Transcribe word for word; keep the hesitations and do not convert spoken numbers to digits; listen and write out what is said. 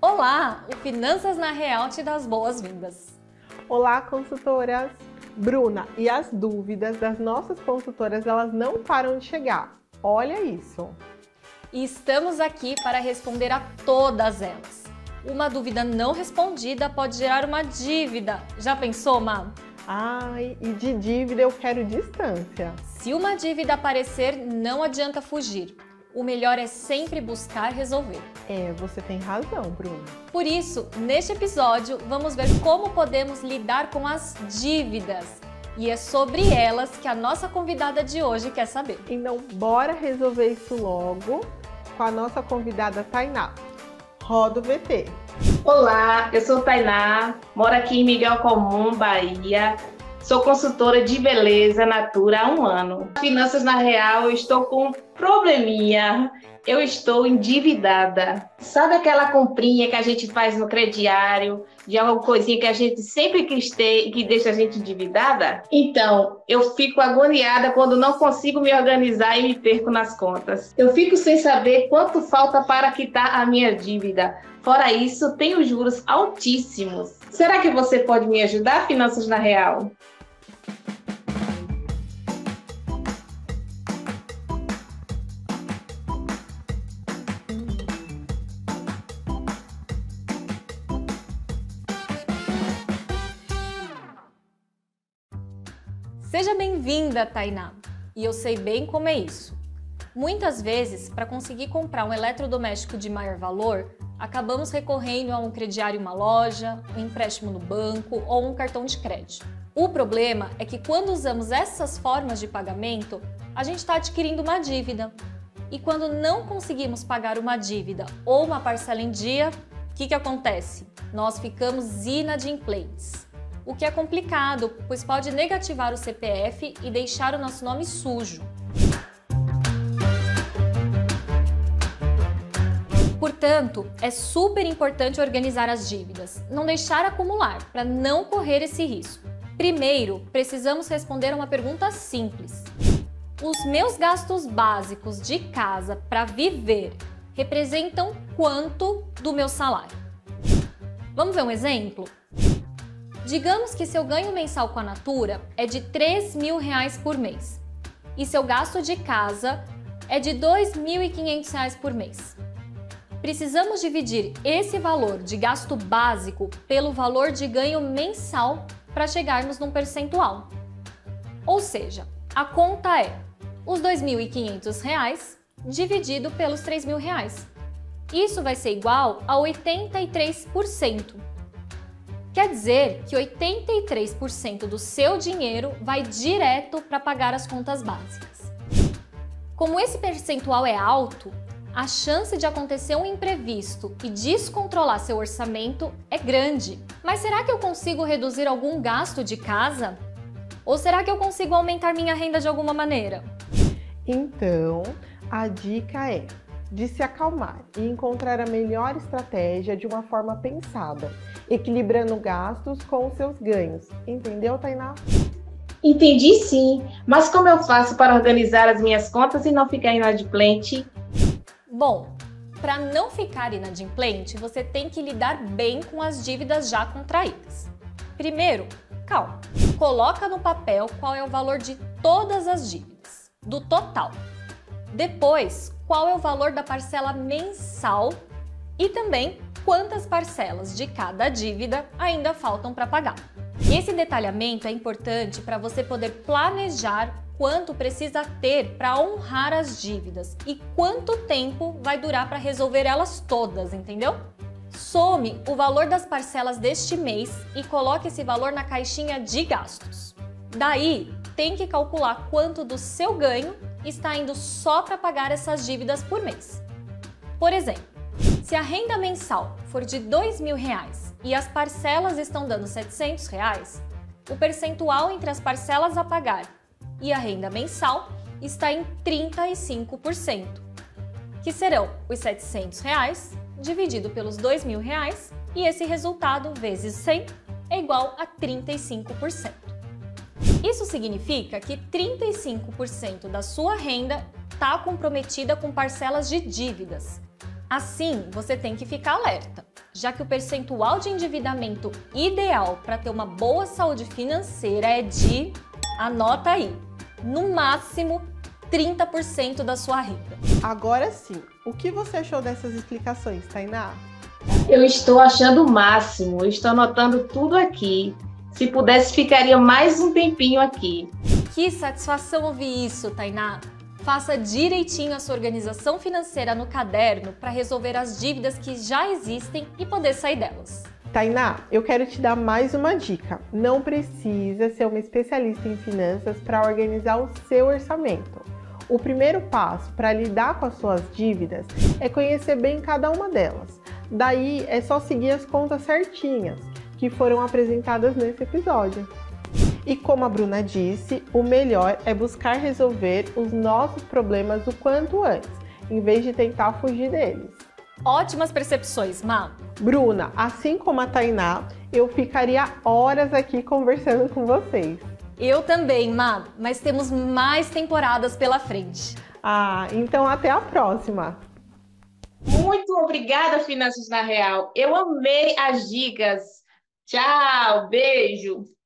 Olá! O Finanças na Real te dá as boas-vindas. Olá, consultoras! Bruna, e as dúvidas das nossas consultoras, elas não param de chegar. Olha isso! E estamos aqui para responder a todas elas. Uma dúvida não respondida pode gerar uma dívida. Já pensou, Má? Ai, e de dívida eu quero distância. Se uma dívida aparecer, não adianta fugir. O melhor é sempre buscar resolver. É, você tem razão, Bruna. Por isso, neste episódio, vamos ver como podemos lidar com as dívidas. E é sobre elas que a nossa convidada de hoje quer saber. Então, bora resolver isso logo com a nossa convidada Tainá. Roda o V T. Olá, eu sou Tainá, moro aqui em Miguel Comum, Bahia. Sou consultora de beleza Natura há um ano. Finanças na Real, eu estou com um probleminha. Eu estou endividada. Sabe aquela comprinha que a gente faz no crediário, de alguma coisinha que a gente sempre quis ter e que deixa a gente endividada? Então, eu fico agoniada quando não consigo me organizar e me perco nas contas. Eu fico sem saber quanto falta para quitar a minha dívida. Fora isso, tenho juros altíssimos. Será que você pode me ajudar, Finanças na Real? Seja bem-vinda, Tainá! E eu sei bem como é isso. Muitas vezes, para conseguir comprar um eletrodoméstico de maior valor, acabamos recorrendo a um crediário em uma loja, um empréstimo no banco ou um cartão de crédito. O problema é que quando usamos essas formas de pagamento, a gente está adquirindo uma dívida. E quando não conseguimos pagar uma dívida ou uma parcela em dia, o que que acontece? Nós ficamos inadimplentes. O que é complicado, pois pode negativar o C P F e deixar o nosso nome sujo. Portanto, é super importante organizar as dívidas, não deixar acumular, para não correr esse risco. Primeiro, precisamos responder a uma pergunta simples. Os meus gastos básicos de casa para viver representam quanto do meu salário? Vamos ver um exemplo? Digamos que seu ganho mensal com a Natura é de três mil reais por mês e seu gasto de casa é de dois mil e quinhentos reais por mês. Precisamos dividir esse valor de gasto básico pelo valor de ganho mensal para chegarmos num percentual. Ou seja, a conta é os dois mil e quinhentos reais dividido pelos três mil reais. Isso vai ser igual a oitenta e três por cento. Quer dizer que oitenta e três por cento do seu dinheiro vai direto para pagar as contas básicas. Como esse percentual é alto, a chance de acontecer um imprevisto e descontrolar seu orçamento é grande. Mas será que eu consigo reduzir algum gasto de casa? Ou será que eu consigo aumentar minha renda de alguma maneira? Então, a dica é de se acalmar e encontrar a melhor estratégia de uma forma pensada, equilibrando gastos com os seus ganhos. Entendeu, Tainá? Entendi sim, mas como eu faço para organizar as minhas contas e não ficar inadimplente? Bom, para não ficar inadimplente, você tem que lidar bem com as dívidas já contraídas. Primeiro, calma. Coloca no papel qual é o valor de todas as dívidas, do total. Depois, qual é o valor da parcela mensal e também quantas parcelas de cada dívida ainda faltam para pagar. Esse detalhamento é importante para você poder planejar quanto precisa ter para honrar as dívidas e quanto tempo vai durar para resolver elas todas, entendeu? Some o valor das parcelas deste mês e coloque esse valor na caixinha de gastos. Daí, tem que calcular quanto do seu ganho está indo só para pagar essas dívidas por mês. Por exemplo, se a renda mensal for de dois mil reais e as parcelas estão dando setecentos reais, o percentual entre as parcelas a pagar e a renda mensal está em trinta e cinco por cento, que serão os setecentos reais dividido pelos dois mil reais e esse resultado vezes cem é igual a trinta e cinco por cento. Isso significa que trinta e cinco por cento da sua renda está comprometida com parcelas de dívidas. Assim, você tem que ficar alerta. já que o percentual de endividamento ideal para ter uma boa saúde financeira é de, anota aí, no máximo trinta por cento da sua renda. Agora sim, o que você achou dessas explicações, Tainá? Eu estou achando o máximo, eu estou anotando tudo aqui. Se pudesse, ficaria mais um tempinho aqui. Que satisfação ouvir isso, Tainá! Faça direitinho a sua organização financeira no caderno para resolver as dívidas que já existem e poder sair delas. Tainá, eu quero te dar mais uma dica. Não precisa ser uma especialista em finanças para organizar o seu orçamento. O primeiro passo para lidar com as suas dívidas é conhecer bem cada uma delas. Daí é só seguir as contas certinhas que foram apresentadas nesse episódio. E como a Bruna disse, o melhor é buscar resolver os nossos problemas o quanto antes, em vez de tentar fugir deles. Ótimas percepções, Má! Bruna, assim como a Tainá, eu ficaria horas aqui conversando com vocês. Eu também, Má, mas temos mais temporadas pela frente. Ah, então até a próxima! Muito obrigada, Finanças na Real. Eu amei as dicas. Tchau, beijo!